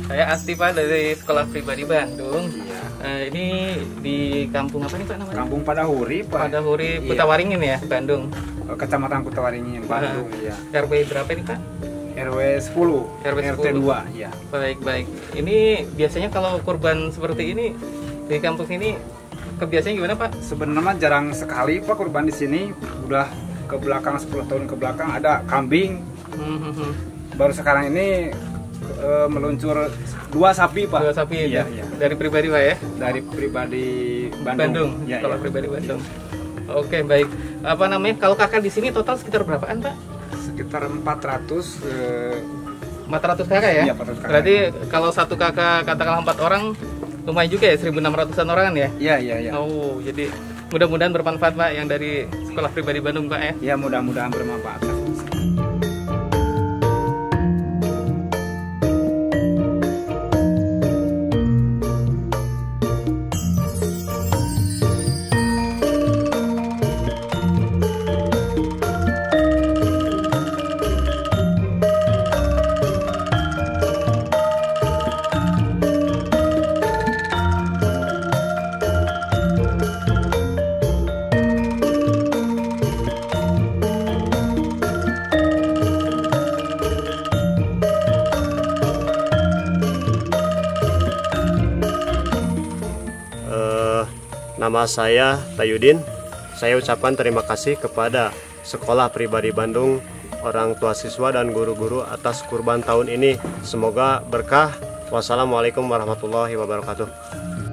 Saya Asti Pak dari Sekolah Pribadi Bandung. Iya. Ini di kampung apa nih Pak namanya? Kampung Padahuri, Pak. Padahuri, Iya. Kutawaringin ya, Bandung. Kecamatan Kutawaringin, Bandung, iya. RW berapa ini Pak? RW 10, RW RT 2, iya. Baik. Ini biasanya kalau kurban seperti ini di kampung ini kebiasaannya gimana Pak? Sebenarnya jarang sekali Pak kurban di sini. Udah ke belakang 10 tahun ke belakang ada kambing. Baru sekarang ini meluncur 2 sapi Pak. 2 sapi iya, itu. iya. Dari pribadi Pak ya? Dari pribadi Bandung. Ya, Sekolah Pribadi Bandung. Oke, baik. Apa namanya? Kalau kakak di sini total sekitar berapaan Pak? Sekitar 400. 400 kakak ya? Iya, 400 kakak. Berarti kalau satu kakak katakanlah 4 orang, lumayan juga ya, 1.600-an orangan ya? Iya. Oh, jadi mudah-mudahan bermanfaat Pak yang dari Sekolah Pribadi Bandung Pak ya? Ya, mudah-mudahan bermanfaat. Nama saya Tayudin. Saya ucapkan terima kasih kepada Sekolah Pribadi Bandung, orang tua siswa dan guru-guru atas kurban tahun ini. Semoga berkah. Wassalamualaikum warahmatullahi wabarakatuh.